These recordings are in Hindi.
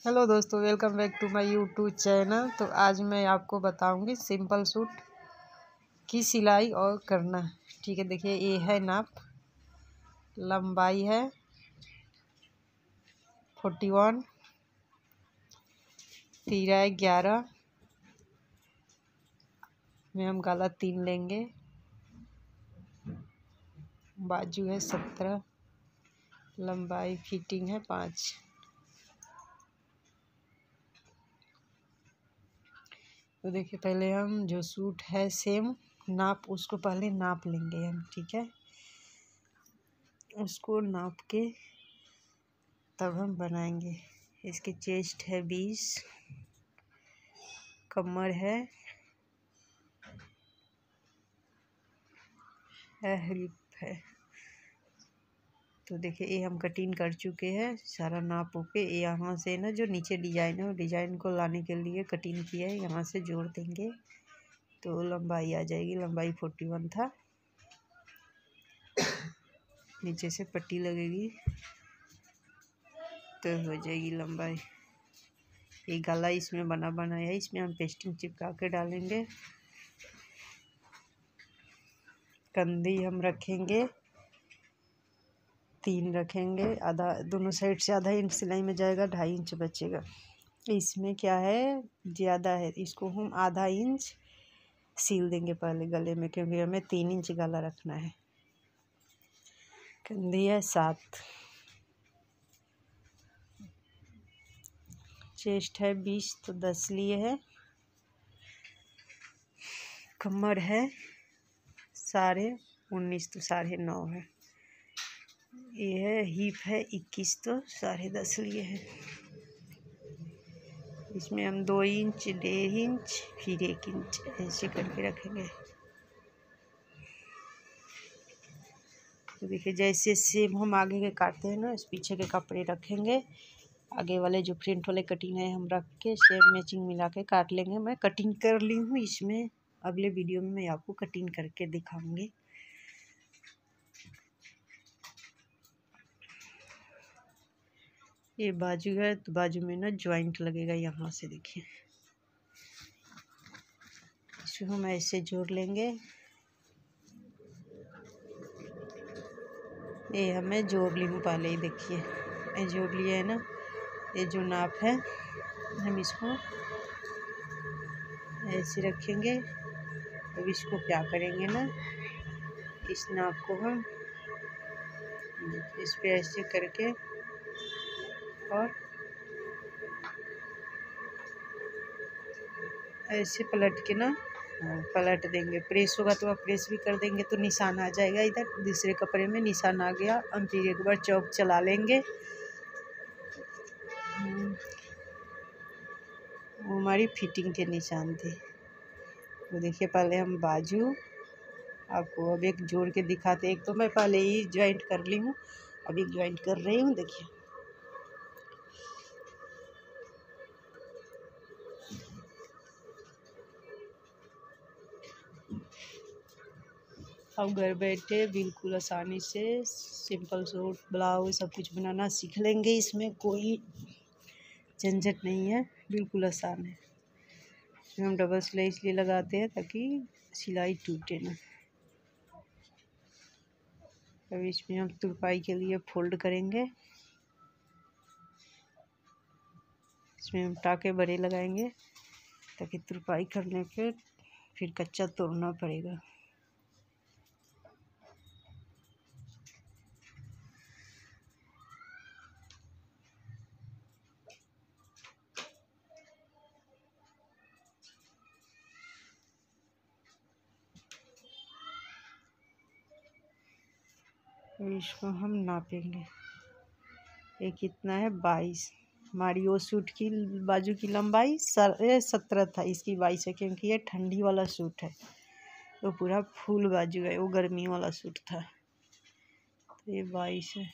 हेलो दोस्तों, welcome back to my YouTube channel. तो आज मैं आपको बताऊंगी सिंपल सूट की सिलाई और करना। ठीक है, देखिए ये है नाप, लंबाई है 41, तीरा है 11 में हम गला 3 लेंगे, बाजू है 17, लंबाई फिटिंग है 5। तो देखिए पहले हम जो सूट है सेम नाप, उसको पहले नाप लेंगे हम। ठीक है, उसको नाप के तब हम बनाएंगे। इसकी चेस्ट है 20, कमर है हिप है। तो देखिए ये हम कटिंग कर चुके हैं सारा नाप के। यहाँ से ना जो नीचे डिजाइन है वो डिजाइन को लाने के लिए कटिंग किया है, यहाँ से जोड़ देंगे तो लंबाई आ जाएगी। लंबाई 41 था, नीचे से पट्टी लगेगी तो हो जाएगी लंबाई। ये गला इसमें बना बनाया है, इसमें हम पेस्टिंग चिपका के डालेंगे। कंधी हम रखेंगे 3 रखेंगे, आधा दोनों साइड से आधा इंच सिलाई में जाएगा, 2.5 इंच बचेगा। इसमें क्या है ज़्यादा है, इसको हम आधा इंच सील देंगे पहले गले में, क्योंकि हमें 3 इंच गला रखना है। कंधी है 7, चेस्ट है 20 तो 10 लिए है, कमर है 19.5 तो 9.5 है, ये है हिप है 21 तो 10.5 लिए है। इसमें हम 2 इंच, 1.5 इंच, फिर 1 इंच ऐसे करके रखेंगे। तो देखिए जैसे सेम हम आगे के काटते हैं ना, इस पीछे के कपड़े रखेंगे, आगे वाले जो फ्रंट वाले कटिंग है हम रख के सेम मैचिंग मिला के काट लेंगे। मैं कटिंग कर ली हूँ, इसमें अगले वीडियो में मैं आपको कटिंग करके दिखाऊंगी। ये बाजू है तो बाजू में ना ज्वाइंट लगेगा, यहाँ से देखिए इसको हम ऐसे जोड़ लेंगे। ये हमें जोड़ ली हूँ पहले ही, देखिए ये जोड़ लिया है ना। ये जो नाप है हम इसको ऐसे रखेंगे। अब इसको क्या करेंगे ना, इस नाप को हम इस पे ऐसे करके और ऐसे पलट के ना पलट देंगे। प्रेस होगा तो आप प्रेस भी कर देंगे तो निशान आ जाएगा। इधर दूसरे कपड़े में निशान आ गया, हम फिर एक बार चौक चला लेंगे। वो हमारी फिटिंग के निशान थे। तो देखिए पहले हम बाजू आपको अब एक जोड़ के दिखाते। एक तो मैं पहले ही ज्वाइंट कर ली हूँ, अब एक ज्वाइंट कर रही हूँ, देखिए अब घर बैठे बिल्कुल आसानी से सिंपल सूट, ब्लाउज सब कुछ बनाना सीख लेंगे। इसमें कोई झंझट नहीं है, बिल्कुल आसान है। इसमें हम डबल सिलाई इसलिए लगाते हैं ताकि सिलाई टूटे ना। अब इसमें हम तुरपाई के लिए फोल्ड करेंगे, इसमें हम टाके बड़े लगाएंगे ताकि तुरपाई करने के फिर कच्चा तोड़ना पड़ेगा। इसको हम नापेंगे, ये कितना है 22। हमारी वो सूट की बाजू की लंबाई 17 था, इसकी 22 है, क्योंकि ये ठंडी वाला सूट है, वो पूरा फुल बाजू है, वो गर्मी वाला सूट था तो ये 22 है।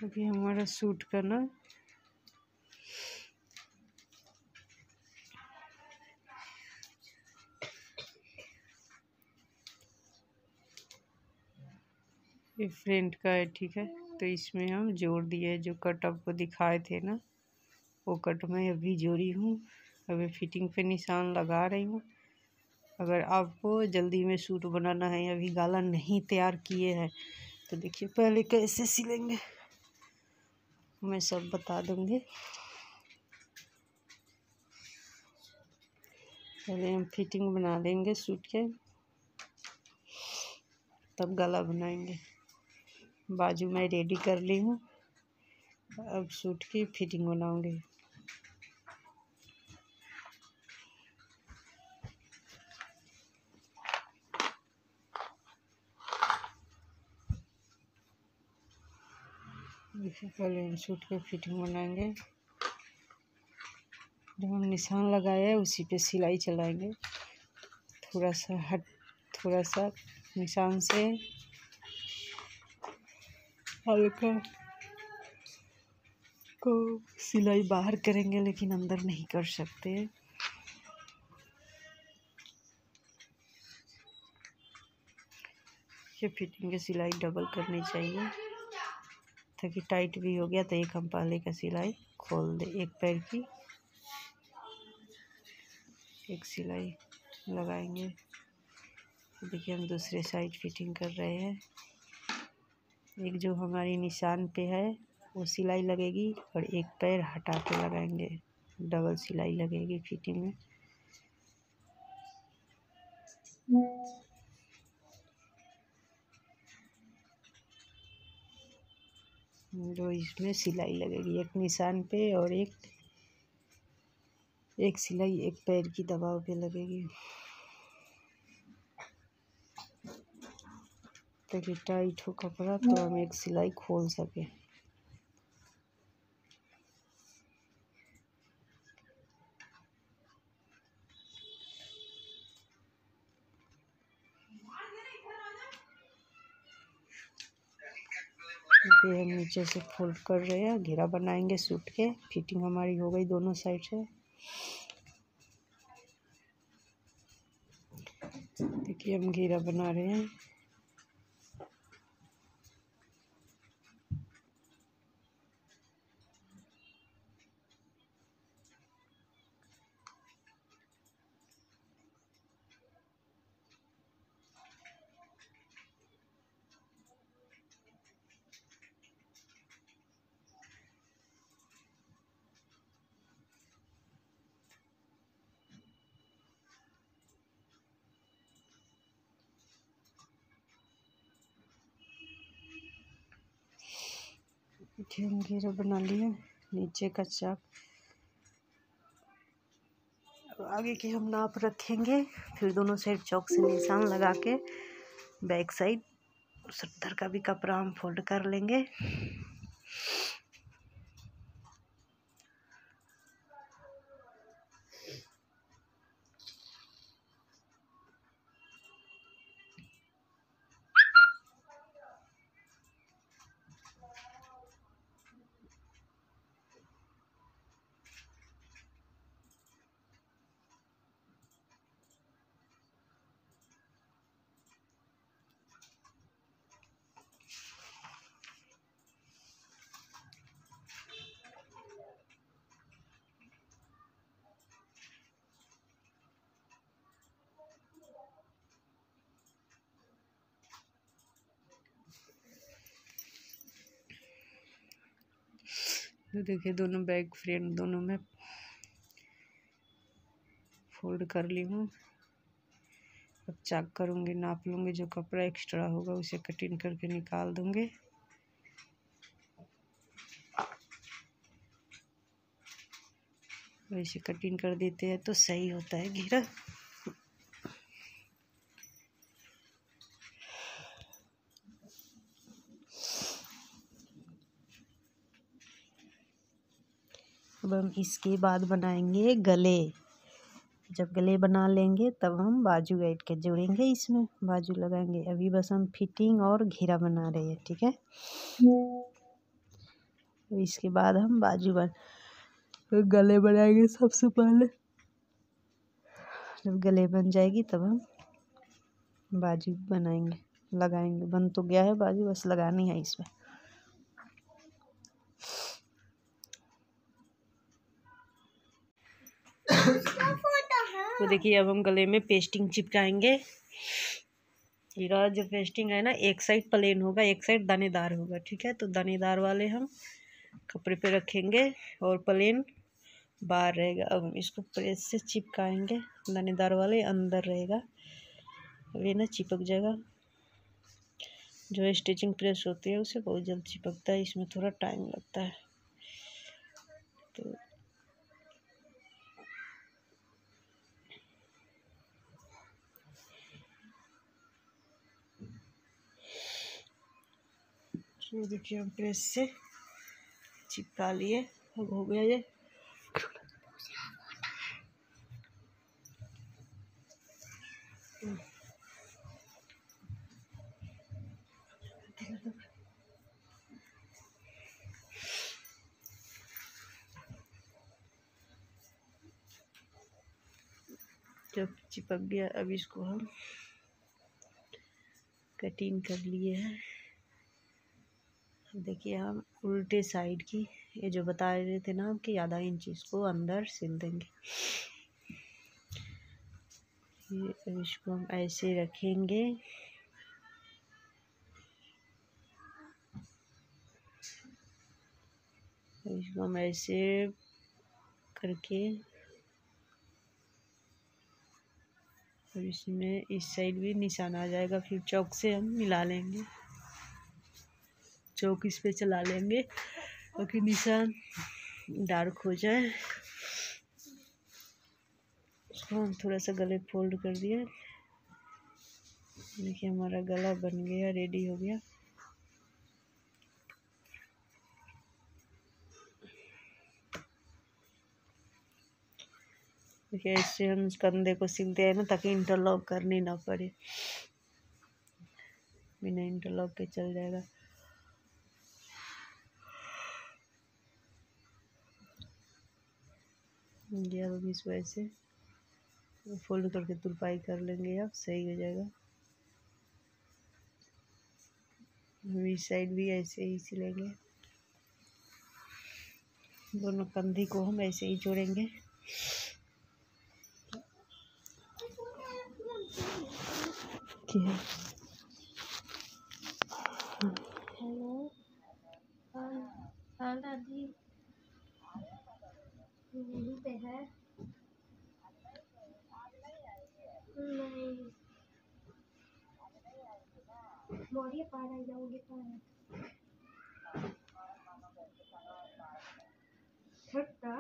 अभी हमारा सूट का ना ये फ्रंट का है, ठीक है। तो इसमें हम जोड़ दिए जो कट आपको दिखाए थे ना, वो कट मैं अभी जोड़ी हूँ। अभी फिटिंग पे निशान लगा रही हूँ। अगर आपको जल्दी में सूट बनाना है, अभी गाला नहीं तैयार किए हैं, तो देखिए पहले कैसे सिलेंगे मैं सब बता दूँगी। पहले हम फिटिंग बना लेंगे सूट के, तब गला बनाएंगे। बाजू मैं रेडी कर ली हूँ, अब सूट की फिटिंग बनाऊंगी। देखिए पहले हम सूट की फिटिंग बनाएंगे। जो हम निशान लगाए हैं उसी पे सिलाई चलाएंगे। थोड़ा सा निशान से हल्का को सिलाई बाहर करेंगे, लेकिन अंदर नहीं कर सकते। ये फिटिंग की सिलाई डबल करनी चाहिए, ताकि टाइट भी हो गया तो एक हम पहले का सिलाई खोल दे। एक पैर की एक सिलाई लगाएंगे। देखिए हम दूसरे साइड फिटिंग कर रहे हैं। एक जो हमारी निशान पे है वो सिलाई लगेगी, और एक पैर हटा के लगाएंगे। डबल सिलाई लगेगी फिटिंग में। जो इसमें सिलाई लगेगी एक निशान पे, और एक सिलाई एक पैर की दबाव पे लगेगी, ताकि टाइट हो कपड़ा तो हम एक सिलाई खोल सके। ये हम नीचे से फोल्ड कर रहे हैं, घेरा बनाएंगे सूट के। फिटिंग हमारी हो गई दोनों साइड से। देखिए हम घेरा बना रहे हैं। देखिए हम घेरा बना लिए। नीचे का चाक आगे के हम नाप रखेंगे, फिर दोनों साइड चौक से निशान लगा के बैक साइड 70 का भी कपड़ा हम फोल्ड कर लेंगे। तो देखिए दोनों बैक फ्रंट दोनों में फोल्ड कर ली हूँ। अब चाक करूँगी, नाप लूँगी। जो कपड़ा एक्स्ट्रा होगा उसे कटिंग करके निकाल दूँगी। वैसे कटिंग कर देते हैं तो सही होता है घेरा। अब हम इसके बाद बनाएंगे गले। जब गले बना लेंगे तब हम बाजू ऐड के जोड़ेंगे, इसमें बाजू लगाएंगे। अभी बस हम फिटिंग और घेरा बना रहे हैं, ठीक है। इसके बाद हम गले बनाएंगे। सबसे पहले जब गले बन जाएगी तब हम बाजू बनाएंगे, लगाएंगे। बन तो गया है बाजू, बस लगानी है इसमें। तो देखिए अब हम गले में पेस्टिंग चिपकाएंगे। ये जो पेस्टिंग है ना, एक साइड प्लेन होगा, एक साइड दानेदार होगा, ठीक है। तो दानेदार वाले हम कपड़े पे रखेंगे और प्लेन बाहर रहेगा। अब इसको प्रेस से चिपकाएंगे, दानेदार वाले अंदर रहेगा। अब ये ना चिपक जाएगा। जो स्टिचिंग प्रेस होती है उसे बहुत जल्द चिपकता है, इसमें थोड़ा टाइम लगता है। तो देखिए हम प्रेस से चिपका लिए। अब हो गया ये। जब चिपक गया, अब इसको हम कटिंग कर लिए हैं। देखिए हम उल्टे साइड की, ये जो बता रहे थे ना कि आधा इंच, इसको अंदर सिल देंगे। ये अब इसको हम ऐसे रखेंगे। इसको हम ऐसे करके अब इसमें इस साइड भी निशान आ जाएगा। फिर चौक से हम मिला लेंगे, चौक इस पे चला लेंगे ताकि निशान डार्क हो जाए। इसको हम थोड़ा सा गले फोल्ड कर दिए। देखिए हमारा गला बन गया, रेडी हो गया। देखिए इससे हम कंधे को सिलते हैं ना, ताकि इंटरलॉक करनी ना पड़े। बिना इंटरलॉक के चल जाएगा। ये अब इसको ऐसे फोल्ड करके तुरपाई कर लेंगे, अब सही हो जाएगा। इस साइड भी ऐसे ही सिलेंगे। दोनों कंधी को हम ऐसे ही जोड़ेंगे। हेलो, हाँ दादी, यहीं पे है। नहीं, मोरी पार आ जाओगे पार। छुट्टा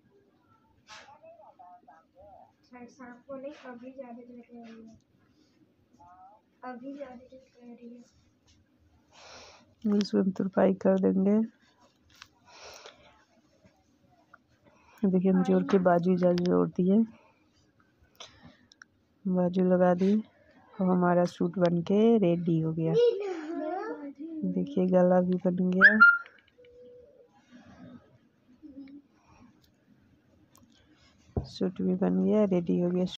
शाम को नहीं, अभी ज़्यादा लेट कर रही है, अभी ज़्यादा लेट कर रही है। इसमें तुरपाई कर देंगे। देखिए हम जोड़ के बाजू जोड़ दिए, बाजू लगा दी। अब हमारा सूट बन के रेडी हो गया। देखिए गला भी बन गया, सूट भी बन गया, रेडी हो गया।